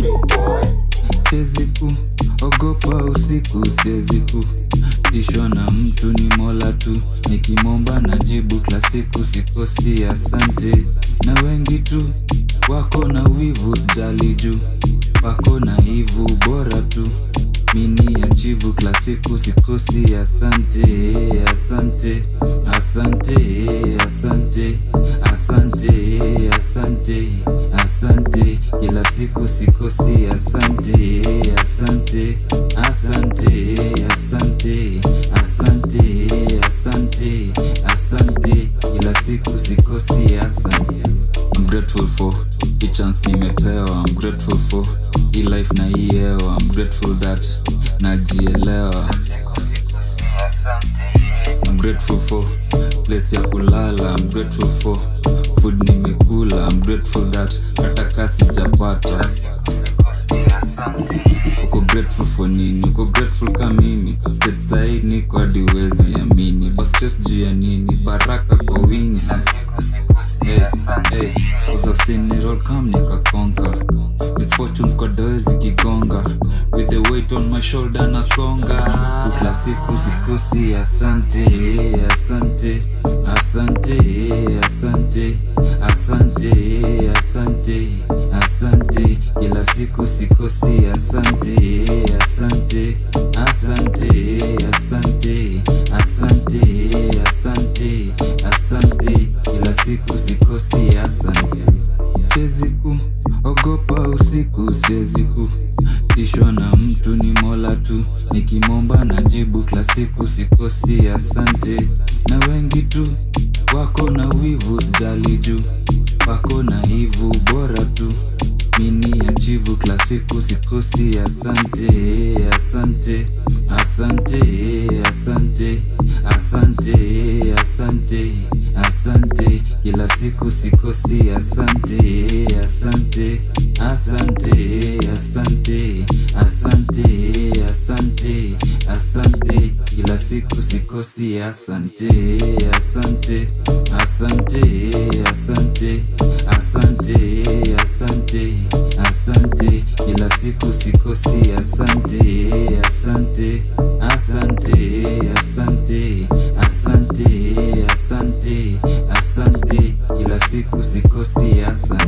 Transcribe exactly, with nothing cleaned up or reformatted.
Siku ogopa usiku, siku tishwa na mtu, ni Mola tu. Nikimomba na jibu kila siku, sikosi asante. Na wengi tu wako na wivu, sijali juu wako na hivu, bora tu mini achivu kila siku, sikosi asante. Asante, asante, asante, asante, asante, asante, kila siku sikosi asante. Asante, asante, asante, asante, asante, asante, kila siku sikosi asante. I'm grateful for the chance nimepewa. I'm grateful for the life na hii hewa. I'm grateful that najielewa. I'm grateful for place ya kulala. I'm grateful for food nimekula. I'm grateful that hata kasi japata. Uko grateful for nini? Uko grateful kama mimi. State side niko hadi wezi amini. Boss stress juu ya nini? Baraka kwa wingi. Hey, hey, cause I've seen it all come, nika conquer. Misfortunes kwa doe zikigonga. With the weight on my shoulder nasonga. Ukla siku sikosi asante. Asante, asante, asante, asante, asante, asante, kila siku sikosi asante. Asante, asante, asante, asante, asante, asante, kila siku sikosi asante. Siku ogopa usiku, siku tishwa na mtu, ni Mola tu. Nikimomba na jibu kila siku, sikosi asante. Na wengi tu wako na wivu, sijali juu wako na hivu, bora tu mini achivu kila siku, sikosi asante. Asante, asante, asante, asante, asante, asante, kila siku sikosi asante. Asante, asante, asante, asante, asante, asante, kila siku sikosi asante. Asante, asante, asante, asante, asante, asante, kila siku sikosi asante. Asante, asante, asante, asante, asante, asante, kila siku sikosi asante.